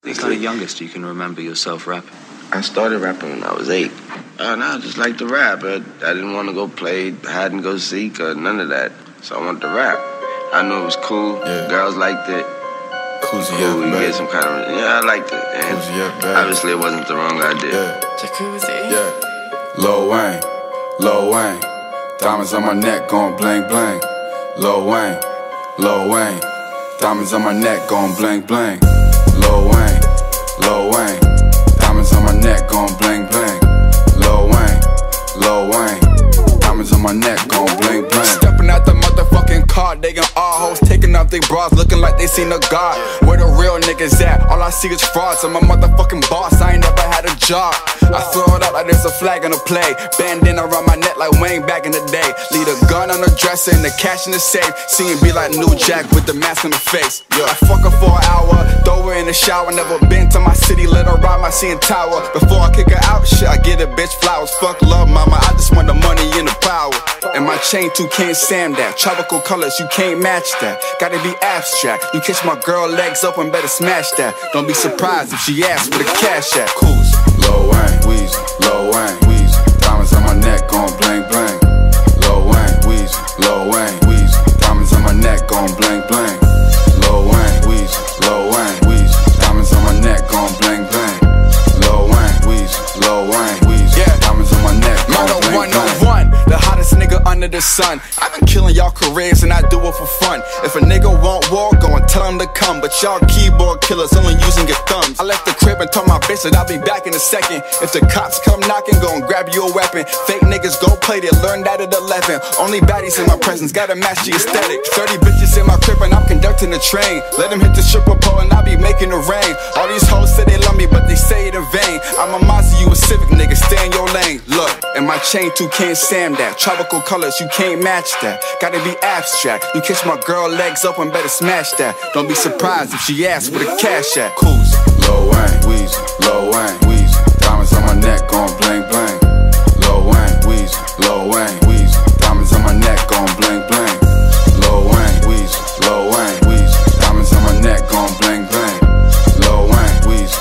The kind of youngest you can remember yourself rapping? I started rapping when I was 8. And I just liked to rap. I didn't want to go play, hide and go seek, or none of that. So I wanted to rap. I knew it was cool. Yeah. Girls liked it. Cool, you get some kind of, I liked it. And obviously it wasn't the wrong idea. Yeah. Jacuzzi. Yeah. Lil Wayne. Diamonds on my neck going bling bling. Lil Wayne. Diamonds on my neck going bling bling. Lil Wayne. Diamonds on my neck going bling bling. Lil Wayne. Diamonds on my neck going bling bling. Stepping out the motherfucking car, they gon' all hoes taking off they bras, looking like they seen a god. Where the real niggas at? All I see is frauds. I'm a motherfucking boss, I ain't never had a job. I throw it up like there's a flag on the play. Bandana around my neck like Wayne back in the day. Leave a gun on the dresser and the cash in the safe. See him be like New Jack with the mask on the face. Yeah. I fuck her for an hour, throw her in the shower. Never been to my city, let her ride my CN Tower. Before I kick her out, shit, I get a bitch flowers. Fuck love, mama, I just want the money and the power. And my chain too can't stand that. Tropical colors, you can't match that. Gotta be abstract. You catch my girl legs open, better smash that. Don't be surprised if she asks for the cash at. Coos. Lil Wayne, Weezy. Diamonds on my neck going bling bling. Lil Wayne, Weezy. Diamonds on my neck going bling bling. Lil Wayne, Weezy. Diamonds on my neck going bling bling. Lil Wayne, Weezy. Yeah. Diamonds on my neck going bling bling. The hottest nigga under the sun. I've been killing y'all careers and I do it for fun. If a nigga want war, go and tell him to come. But y'all keyboard killers only using your thumbs. I left the crib and told my bitch that I'll be back in a second. If the cops come knocking, go and grab you a weapon. Fake niggas go play, they learned that at 11. Only baddies in my presence, gotta match the aesthetic. 30 bitches in my crib and I'm conducting the train. Let them hit the stripper pole and I'll be making it rain. All these hoes say they love me, but they say it in vain. I'm a monster, you a civic nigga, stay in your lane. Look, and my chain too can't stand that. Tropical colors, you can't match that. Gotta be abstract. You catch my girl legs open, better smash that. Don't be surprised if she asks for the cash at. Coos. Lil Wayne, Weezy. Diamonds on my neck going bling bling. Lil Wayne, Weezy. Diamonds on my neck going bling bling. Lil Wayne, Weezy. Diamonds on my neck going bling bling. Lil Wayne,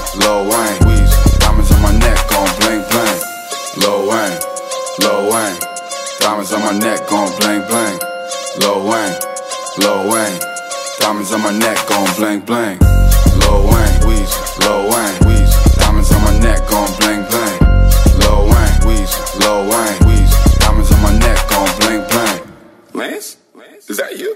Weezy. Diamonds on my neck going bling bling. Lil Wayne. Diamonds on my neck going bling bling. Lil Wayne. Diamonds on my neck going bling bling. Lil Wayne, Weezy. Diamonds on my neck going bling bling. Lil Wayne, Weezy. Diamonds on my neck going bling bling. Lance? Is that you?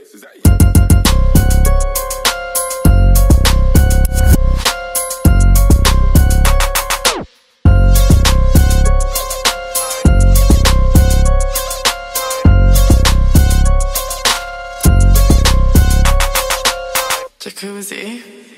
Jacuzzi.